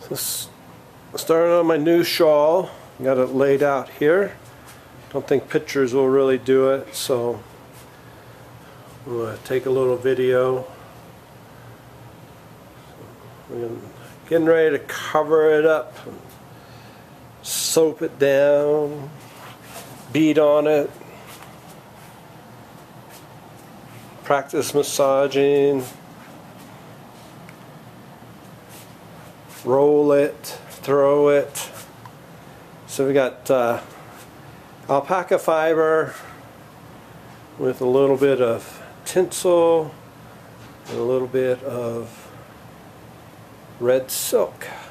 Starting on my new shawl. Got it laid out here. Don't think pictures will really do it, so I'm going to take a little video. We're getting ready to cover it up, soap it down, bead on it, practice massaging, roll it, throw it. So we got alpaca fiber with a little bit of tinsel and a little bit of red silk.